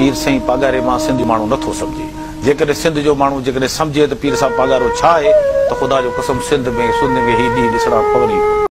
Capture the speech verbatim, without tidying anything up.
पीर साईं पागारे मां सिंधी माण्हू नथो सम्झे। जेकॾहिं सिंध जो माण्हू जेकॾहिं सम्झे त पीर साहिब पागारो छा आहे त ख़ुदा जो कसम सिंध में सुंद में ही ॾींहुं ॾिसणा पवनि।